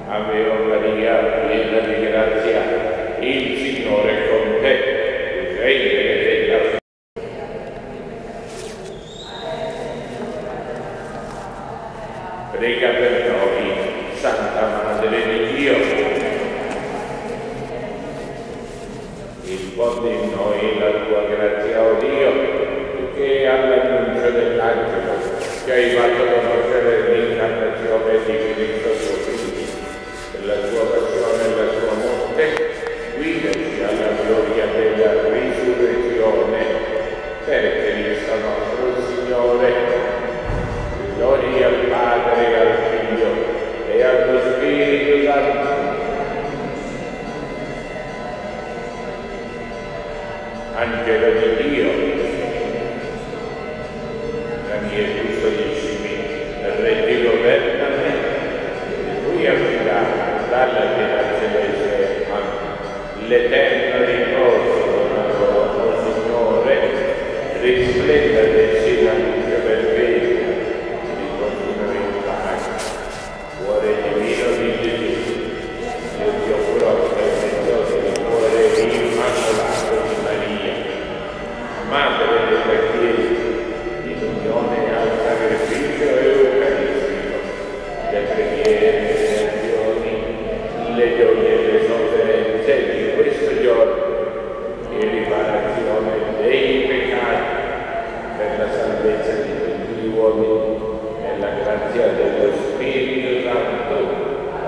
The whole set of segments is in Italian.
Ave Maria, piena di grazia, il Signore è con te. Tu sei benedetta. Prega per noi, Santa Madre di Dio. Infondi in noi la tua grazia, o Dio, che all'annuncio dell'angelo ci hai fatto conoscere l'incarnazione di Cristo suo Figlio, e la sua passione e la sua morte, guidaci alla gloria della risurrezione per Cristo nostro Signore. Gloria al Padre, e al Figlio e allo Spirito Santo. Angelo di Dio, la mia custodiscimi, reggi governa me, di cui affidata dalla pietà celeste, l'eterno riposo del nostro Signore, risplenda del sì la luce perpetua, di continuo in pace. Cuore divino di Gesù, io ti offro per mezzo del cuore immacolato di Maria, Madre della Chiesa, in unione al sacrificio eucaristico, le preghiere, le azioni, le gioie e le sofferenze di questo giorno, e riparazione dei peccati, per la salvezza di tutti gli uomini, e la grazia dello Spirito Santo.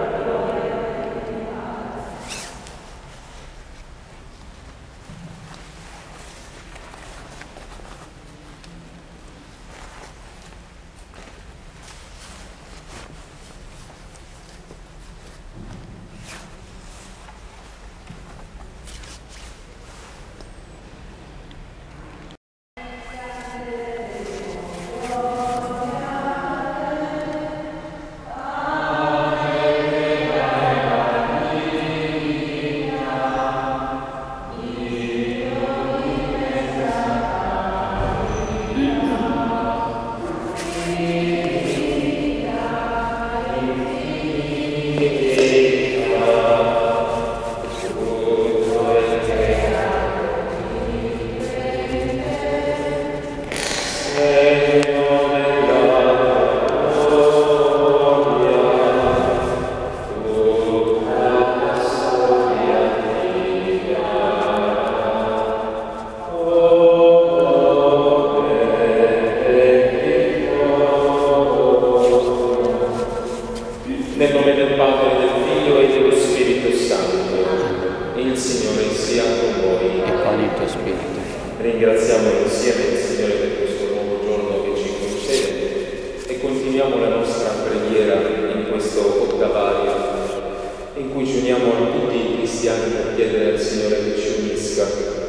Nel nome del Padre, del Figlio e dello Spirito Santo. Il Signore sia con voi. E con il tuo spirito. Ringraziamo insieme il Signore per questo nuovo giorno che ci concede e continuiamo la nostra preghiera in questo ottavario in cui ci uniamo a tutti i cristiani per chiedere al Signore che ci unisca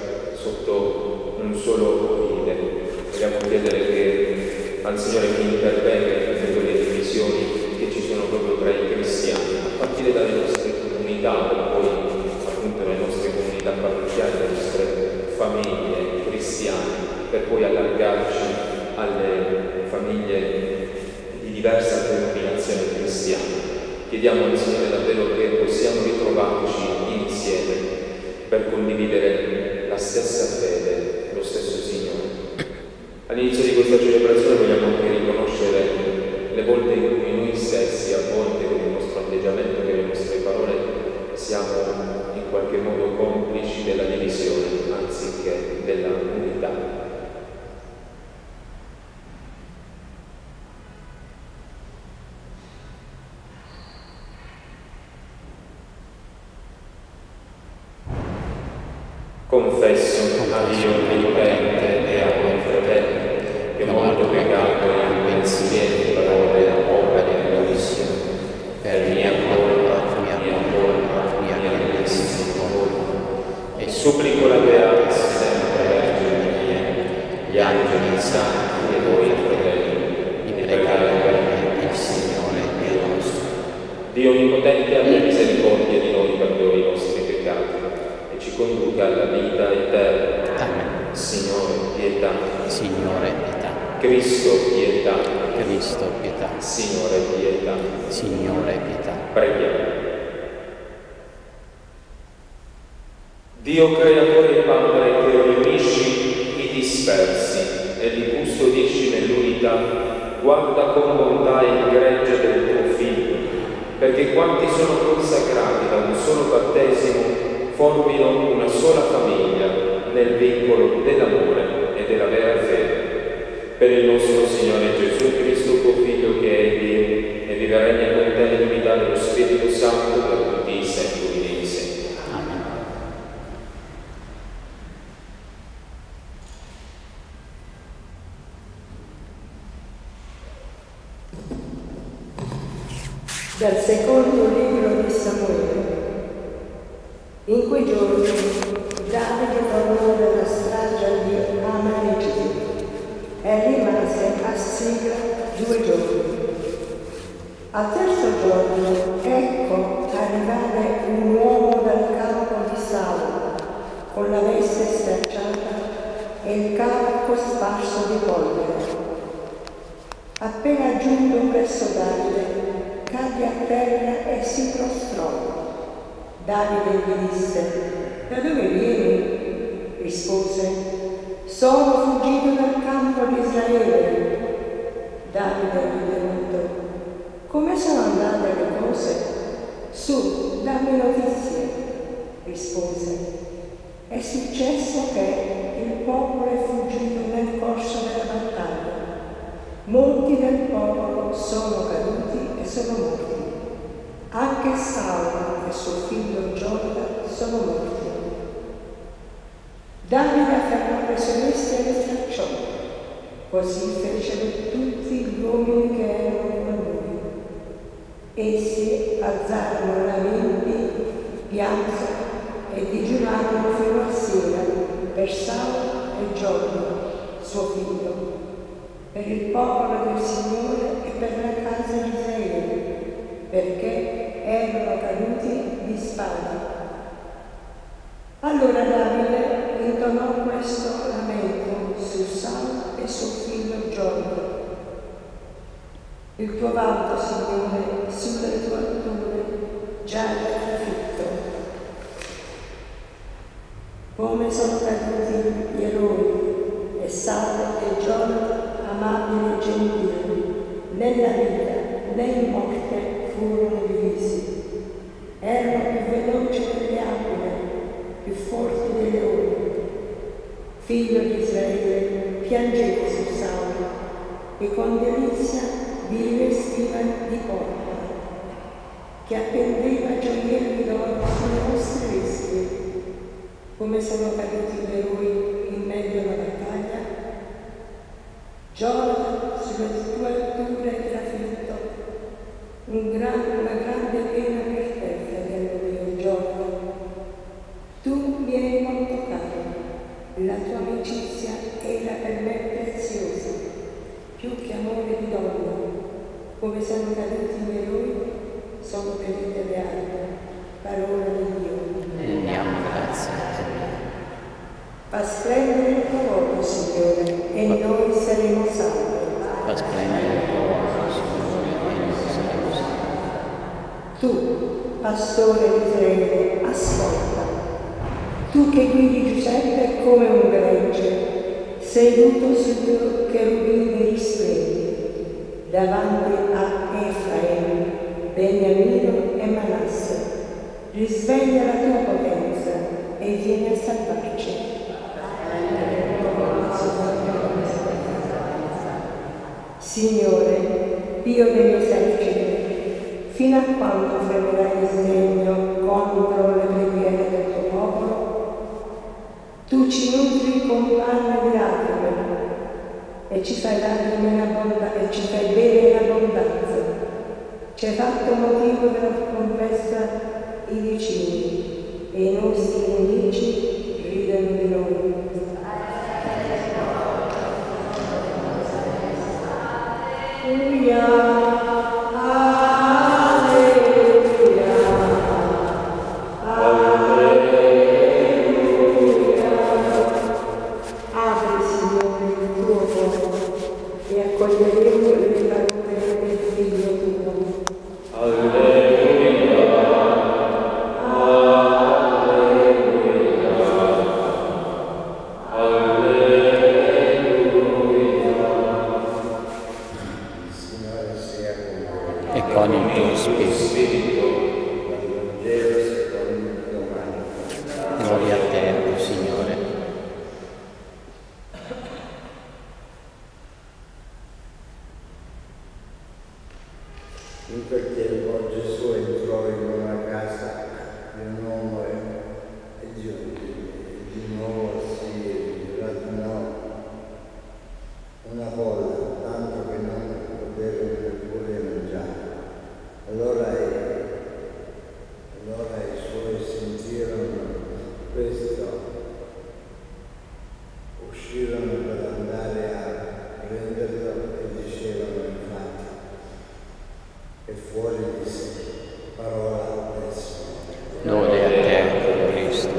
sotto un solo fine. Vogliamo chiedere che al Signore che intervenga in tutte quelle divisioni che ci sono proprio tra i cristiani, a partire dalle nostre comunità, e poi appunto le nostre comunità parrocchiali, le nostre famiglie cristiane, per poi allargarci alle famiglie di diversa denominazione cristiana. Chiediamo al Signore davvero che possiamo ritrovarci insieme per condividere la stessa fede, lo stesso Signore. All'inizio di questa celebrazione vogliamo anche riconoscere le volte in cui noi stessi, a volte con il nostro atteggiamento e le nostre parole, siamo in qualche modo complici della divisione anziché della unità. Confesso a Dio onnipotente e a voi fratelli che ho molto peccato in pensieri, parole, opere e omissioni, per mia colpa, mia grandissima colpa, e supplico la Beata sempre Vergine Maria, gli angeli santi e voi fratelli, di pregare per me il Signore Dio nostro. Dio onnipotente abbia misericordia di noi, perdoni i nostri peccati e ci conduca alla vita eterna. Amen. Signore, pietà. Signore, pietà. Cristo, pietà. Cristo, pietà. Signore, pietà. Signore, pietà. Preghiamo. Dio creatore e Padre, che riunisci i dispersi e li custodisci nell'unità, guarda con bontà il gregge del tuo Figlio, perché quanti sono consacrati da un solo battesimo formino una sola famiglia nel vincolo dell'amore e della vera fede. Per il nostro Signore Gesù Cristo, tuo Figlio, che è Dio e vive e regna con te nell'unità dello Spirito Santo per tutti i secoli dei secoli. Amen. Dal secondo libro di Samuele. In quei giorni Davide tornò dalla strage di Amalekiti e rimase a Sigla 2 giorni. Al terzo giorno, ecco arrivare un uomo dal campo di Saulo, con la veste stracciata e il capo sparso di polvere. Appena giunto presso Davide, cadde a terra e si prostrò. Davide gli disse: da dove vieni? Rispose: sono fuggito dal campo di Israele. Davide gli domandò: come sono andate le cose? Su, dammi notizie. Rispose: è successo che il popolo è fuggito nel corso della battaglia. Molti del popolo sono caduti e sono morti. Anche Saulo e suo figlio Gionatas sono morti. Davide afferrò le sue vesti e le stracciò. Così fecero tutti gli uomini che erano con lui. Essi alzarono lamenti, piansero e digiunarono fino a sera per Saulo e Gionatas, suo figlio, per il popolo del Signore e per la casa di Israele, perché erano caduti di spada. Allora Davide intonò questo lamento su Saulo e suo figlio Gionatas: il tuo vanto, Signore, sulle tue alture giace trafitto. Come sono caduti gli eroi, e Saulo e Gionatas, amabili e gentili, nella vita né in morte furono divisi. Erano più veloci delle aquile, più forti dei leoni. Figlio di Israele, piangete su Saulo, e con delizia vi rivestiva di porpora, che appendeva gioielli d'oro sulle vostre vesti. Come sono caduti gli eroi in mezzo alla battaglia? Gionatas sulle tue alture è trafitto. Una grande pena per te, fratello mio Gionatas. Tu mi eri molto caro, la tua amicizia era per me preziosa, più che amore di donna. Come sono caduti i miei eroi, sono perite le armi. Parola di Dio. Rendiamo grazie. Fa splendere il tuo volto, Signore, e noi saremo salvi. Fa splendere il tuo volto, Signore, e noi saremo salvi. Tu, pastore di Israele, ascolta. Tu che guidi Giuseppe come un gregge, seduto sui tuoi cherubini risplendi, davanti a Efraim, Beniamino e Manasse. Risveglia la tua potenza e vieni a salvarci. Signore, Dio degli eserciti, fino a quando fremerai di sdegno contro le preghiere del tuo popolo? Tu ci nutri con panna di lacrime e ci fai bere in abbondanza. Ci hai fatto motivo della conquista i vicini e i nostri nemici ridano di noi. Apri, Signore, il tuo cuore e accoglieremo le parole del Figlio tuo. Alleluia. Alleluia. con il tuo Spirito. Gloria a te, o Signore. In quel tempo Gesù entrò in una casa di un uomo e di nuovo si radunò una folla, tanto che non potevano neppure mangiare. Allora i suoi sentirono questo, uscirono per andare a prenderlo e dicevano infatti, e fuori di sé, parola del Signore. Lode a te, Cristo.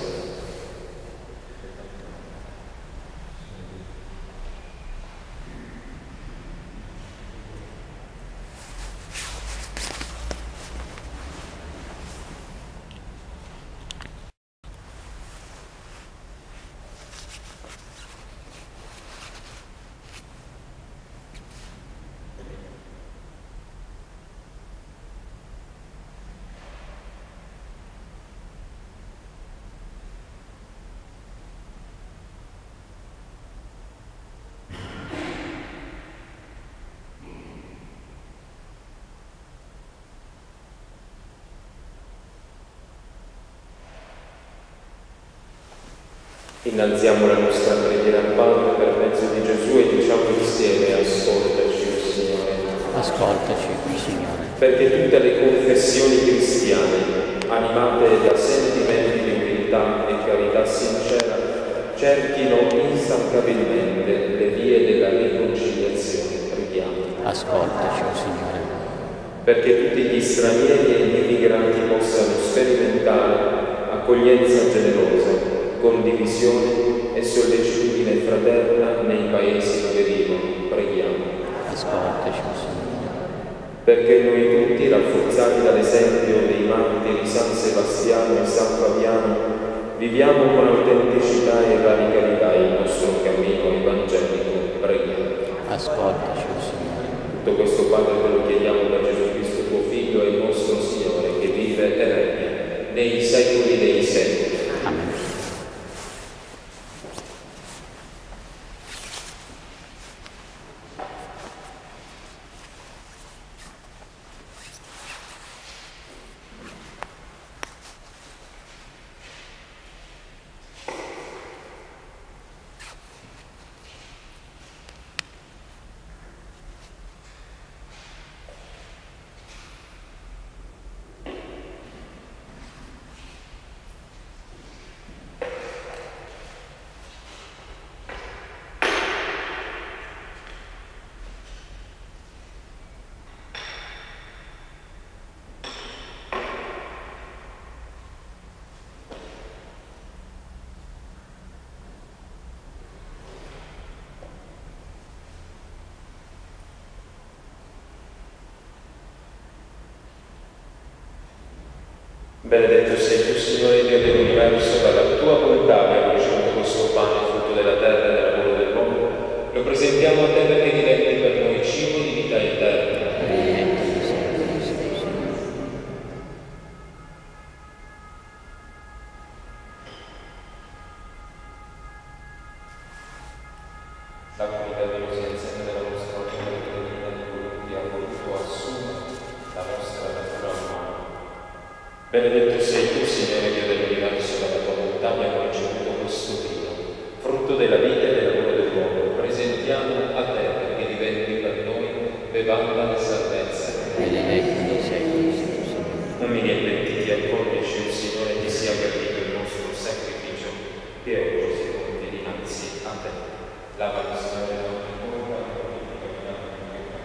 Innalziamo la nostra preghiera al Padre per mezzo di Gesù e diciamo insieme: ascoltaci, o Signore. Ascoltaci, Signore. Perché tutte le confessioni cristiane, animate da sentimenti di umiltà e carità sincera, cerchino instancabilmente le vie della riconciliazione. Preghiamo. Ascoltaci, o Signore. Perché tutti gli stranieri e gli immigranti possano sperimentare accoglienza generosa, condivisione e sollecitudine fraterna nei paesi dove vivono. Preghiamo. Ascoltaci, o Signore. Perché noi tutti, rafforzati dall'esempio dei martiri San Sebastiano e San Fabiano, viviamo con autenticità e radicalità il nostro cammino evangelico. Preghiamo. Ascoltaci, o Signore. Tutto questo, Padre, te lo chiediamo da Gesù Cristo, tuo Figlio e nostro Signore, che vive e regna nei secoli dei secoli. Amen. Benedetto sei tu, Signore Dio dell'universo, dalla tua bontà abbiamo ricevuto questo pane, frutto della terra e del lavoro dell'uomo. Lo presentiamo a te perché diventi per noi cibo di vita eterna. La comunità di Rosienza della vostra opera divina di colui che ha voluto assumere la nostra natura umana. Benedetto sei tu, Signore Dio dell'universo, dalla tua bontà abbiamo ricevuto questo vino, frutto della vita e del lavoro dell'uomo. Lo presentiamo a te perché diventi per noi bevanda e salvezza. Benedetto sei tu, Signore. Umili e pentiti accordici, o Signore, ti sia gradito il nostro sacrificio, che oggi si compie dinanzi a te. Lava la Signore da ogni colpa e purifica da ogni peccato.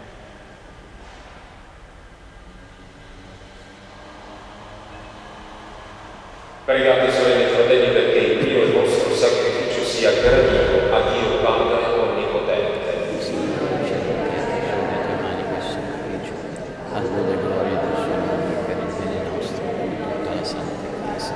Pregate, sorelle e fratelli, perché il mio e il vostro sacrificio sia gradito a Dio Padre Onnipotente. Signore, cerca che le tue mani questo sacrificio, al lode e gloria del suo nome, per il bene nostro e di tutta la Santa Chiesa.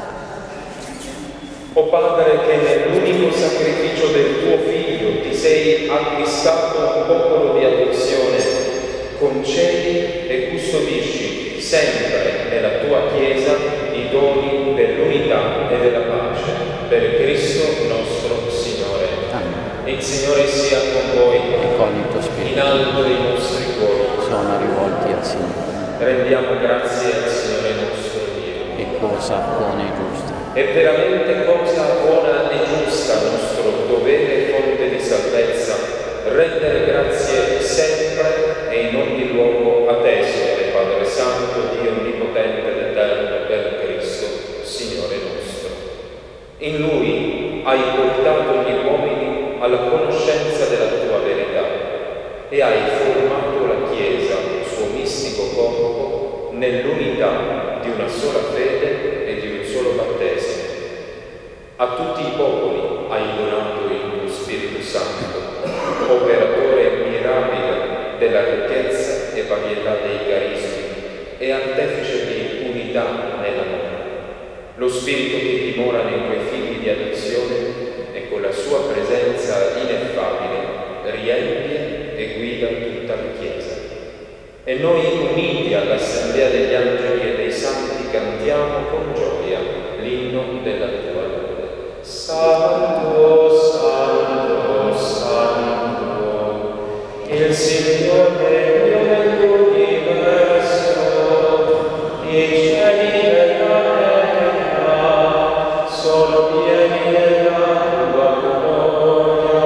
O Padre, che nell'unico sacrificio del tuo Figlio ti sei acquistato un popolo di adozione, concedi e custodisci sempre nella tua Chiesa i doni dell'unità e della pace, per Cristo nostro Signore. Amen. Il Signore sia con voi, E con il tuo in spirito alto i nostri cuori. sono rivolti al Signore. Rendiamo grazie al Signore nostro Dio. E cosa buona e giusta. È veramente cosa buona e giusta, nostro dovere e fonte di salvezza, rendere grazie sempre e in ogni luogo a te, Signore Padre Santo, Dio Onnipotente ed Eterno, per Cristo, Signore nostro. In Lui hai portato gli uomini alla conoscenza della tua verità e hai formato la Chiesa, suo mistico corpo, nell'unità di una sola fede e di un solo battesimo. A tutti i popoli hai donato il tuo Spirito Santo, operatore mirabile della ricchezza e varietà dei carismi e artefice di unità nell'amore. Lo Spirito che dimora nei tuoi figli di adozione e con la sua presenza ineffabile riempie e guida tutta la Chiesa. E noi, uniti all'assemblea degli angeli e dei santi, cantiamo con gioia l'inno della tua lode. Santo, Santo, Santo, il Signore Dio dell'universo, i cieli e la terra sono pieni della tua gloria.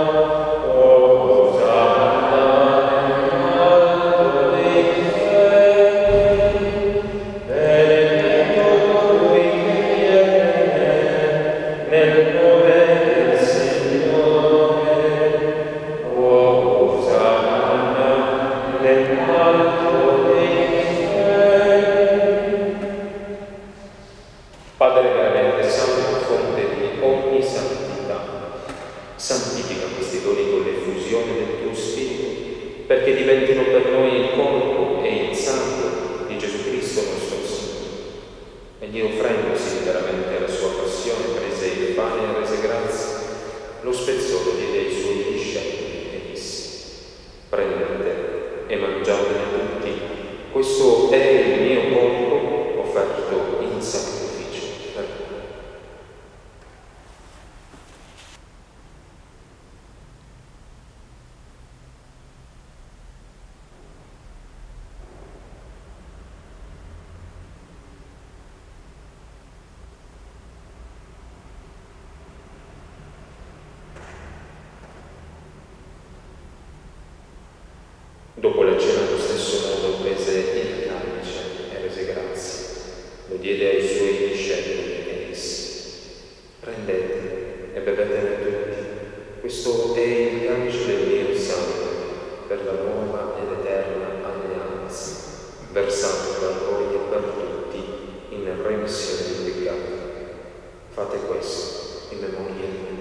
Padre veramente santo, fonte di ogni santità, santifica questi doni con l'effusione del tuo Spirito, perché diventino per noi il corpo e il sangue di Gesù Cristo nostro Signore. Egli, offrendosi liberamente alla sua passione, prese il pane e rese grazie, lo spezzò, lo diede ai suoi discepoli e disse: prendete e mangiatene tutti, questo è il mio corpo offerto in sacrificio. Dopo la cena, allo stesso modo, prese il calice e rese grazie, lo diede ai suoi discepoli e disse: prendete e bevetene tutti, questo è il calice del mio sangue, per la nuova ed eterna alleanza, versato per voi e per tutti in remissione dei peccati. Fate questo in memoria di me.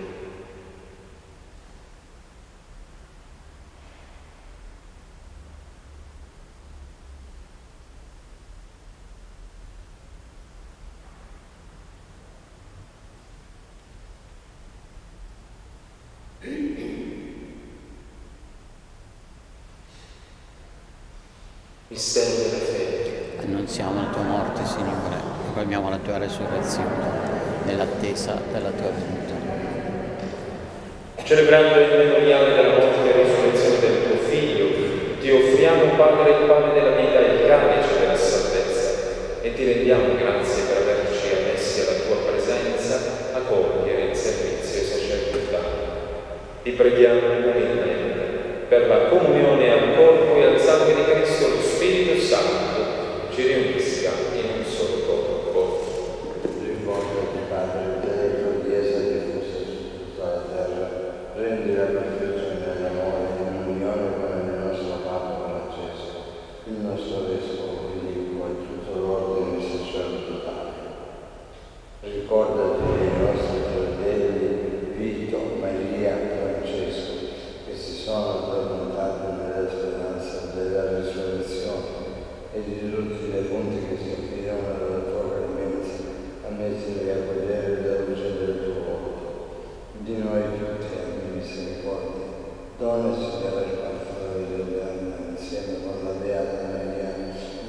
Mistero della fede. Annunziamo la tua morte, Signore, proclamiamo la tua resurrezione nell'attesa della tua venuta. Celebrando il memoriale della morte e risurrezione del tuo Figlio, ti offriamo, Padre, il pane della vita e il calice della salvezza, e ti rendiamo grazie per averci ammessi alla tua presenza a compiere il servizio sacerdotale. Ti preghiamo umilmente per la comunione al corpo e al sangue di Cristo, lo Spirito Santo ci riunisca in un solo corpo. Ricordati, Padre, della tua Chiesa diffusa su tutta la terra, rendi la perfezione dell'amore in unione con il nostro Papa Francesco, il nostro Vescovo Filippo e tutto l'ordine sacerdotale. Ricordati dei nostri fratelli Vito, Maria, Francesco, che si sono addormentati nella speranza della risurrezione, e di tutti i defunti che si affidano alla tua clemenza, ammettili a godere della luce del tuo volto. Di noi tutti abbi misericordia. Dona, Signore, il conforto delle anime, insieme con la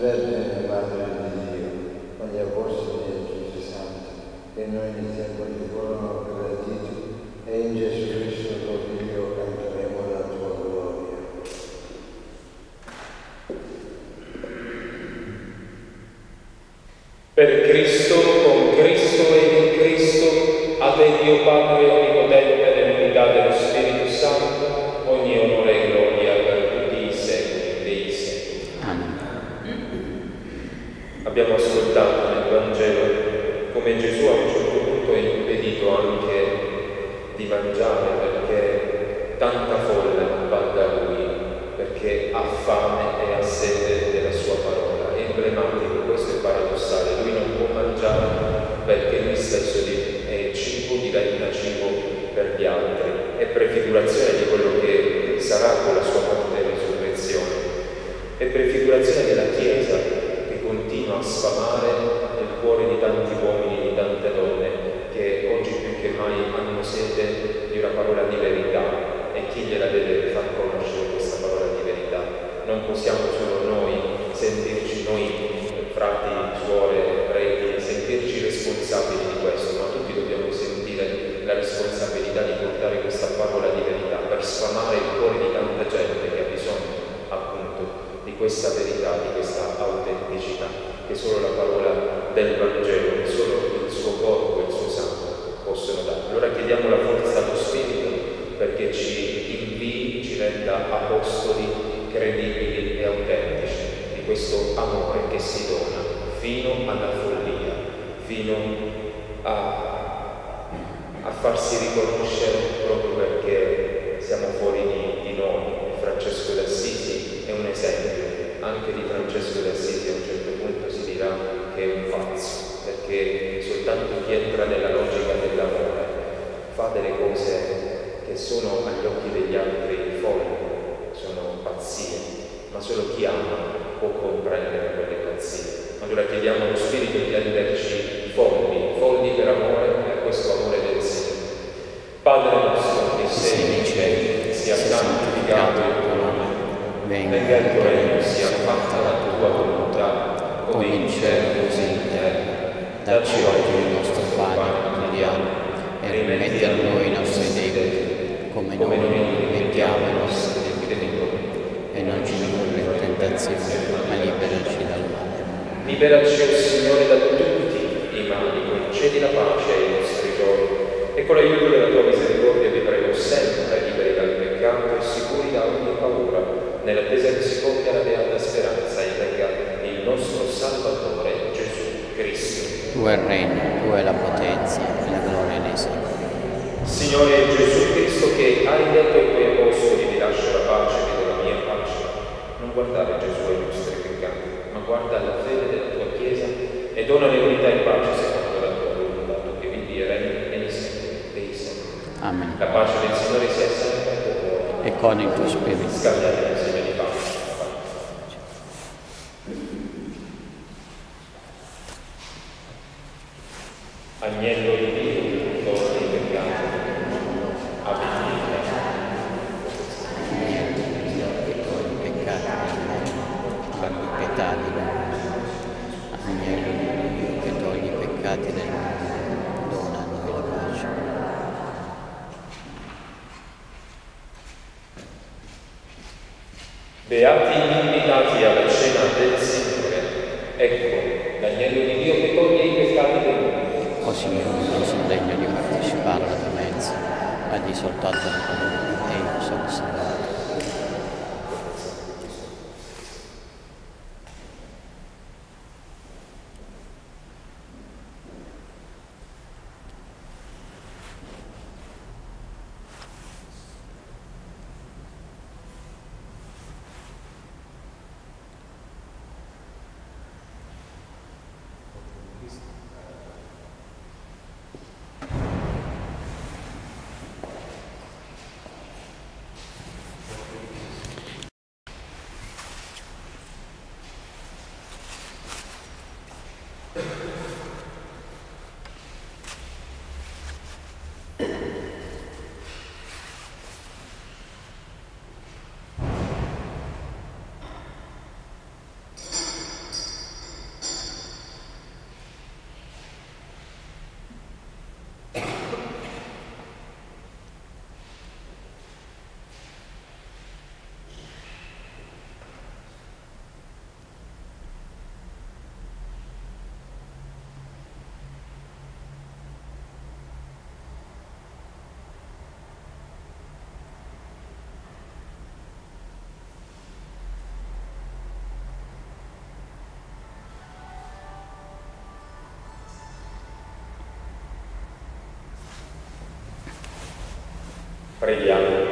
Vergine Madre di Dio, con gli Apostoli e tutti i Santi, che noi nei tempi furono graditi, e in Gesù Cristo tuo Figlio canteremo la tua gloria. Per Cristo, con Cristo e in Cristo, a te Dio Padre Onnipotente, nell'unità dello Spirito Santo, ogni onore e gloria per tutti i secoli dei secoli. Amen. Abbiamo ascoltato nel Vangelo come Gesù a un certo punto è impedito anche di mangiare perché tanta folla va da lui, perché ha fame e ha sede della sua parola. È emblematico, questo è paradossale, lui non può mangiare perché lui stesso è cibo, diventa cibo per gli altri, è prefigurazione di quello che sarà con la sua morte e risurrezione, è prefigurazione della Chiesa che continua a sfamare nel cuore di tanti uomini, di tante donne che oggi più che mai hanno sede di una parola di verità, e chi gliela deve far conoscere questa parola di verità. Non possiamo solo noi sentirci, noi frati, suore, preti, sentirci responsabili di questo, ma tutti dobbiamo sentire la responsabilità di portare questa parola di verità per sfamare il cuore di tanta gente che ha bisogno appunto di questa verità, di questa autenticità che solo la parola del Vangelo, che solo il suo corpo e il suo sangue possono dare. Allora chiediamo la forza dello Spirito perché ci invii, ci renda apostoli credibili e autentici di questo amore che si dona fino alla follia, fino a farsi riconoscere proprio perché siamo fuori di noi. Francesco d'Assisi è un esempio, anche di Francesco d'Assisi a un certo punto si dirà che è un pazzo, perché soltanto chi entra nella logica dell'amore fa delle cose che sono agli occhi degli altri folli, sono pazzie, ma solo chi ama può comprendere quelle pazzie. Allora chiediamo allo Spirito di renderci folli per amore, per questo amore del Signore. Padre nostro che sei nei cieli, sia santificato il tuo nome, venga il tuo regno, sia fatta la tua volontà, come in cielo così in terra. Dacci oggi il nostro pane quotidiano e rimetti a noi i nostri debiti, come noi rimettiamo i nostri debitori, e non ci indurre in tentazione, ma liberaci dal male. Liberaci, o Signore, da tutti i mali, concedi la pace ai nostri giorni, e con l'aiuto della tua misericordia vi prego sempre, liberi dal peccato e sicuri da ogni paura, nell'attesa che si compia la beata speranza e venga il nostro Salvatore Gesù Cristo. Tu è il regno, tu è la potenza e la gloria nei secoli. Signore Gesù Cristo, che hai detto ai tuoi apostoli: vi lascio la pace, vi do la mia pace, non guardare Gesù ai nostri peccati, ma guarda alla fede della tua Chiesa e donale unità e pace secondo la tua volontà, tu che vivi e regni nei secoli dei secoli. Amen. La pace del Signore sia sempre con voi. E con il tuo spirito. Scambiate un segno di pace. Agnello di Dio, togli i peccati, abbi pietà. Agnello di Dio che togli i peccati del mondo, abbi pietà di noi. Agnello di Dio che togli i peccati del mondo, dona a noi la pace. Beati gli invitati alla cena del Signore. Ecco, l'agnello di Dio che toglie i peccati del mondo. O Signore, Preghiamo.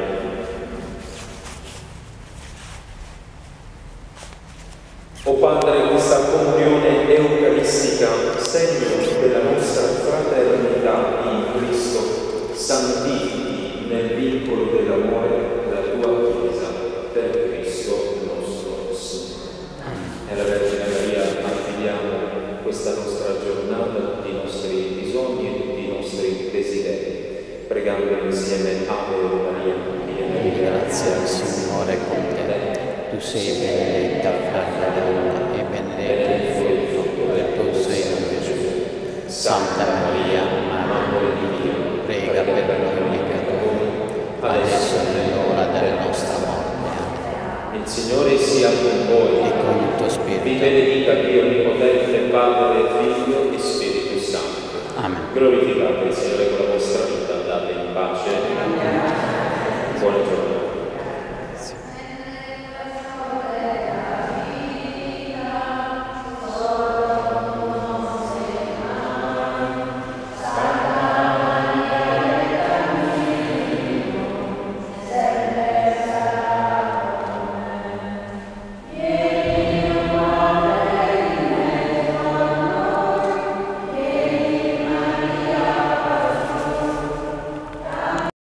O Padre, questa comunione eucaristica, segno della nostra fraternità in Cristo, santifichi nel vincolo dell'amore la tua Chiesa, per Cristo nostro Signore. E alla Vergine Maria affidiamo questa nostra giornata, tutti i nostri bisogni e tutti i nostri desideri, pregando insieme Ave Maria, piena di grazia, il Signore è con te. Tu sei benedetta fra le donne e benedetto il frutto del tuo seno, Gesù. Santa Maria, Madre di Dio, prega per noi peccatori, adesso è l'ora della nostra morte. Amen. Il Signore sia con voi e con il tuo spirito. Vi benedica Dio Onnipotente, Padre, Figlio e Spirito Santo. Amen. Glorificate il Signore con la vostra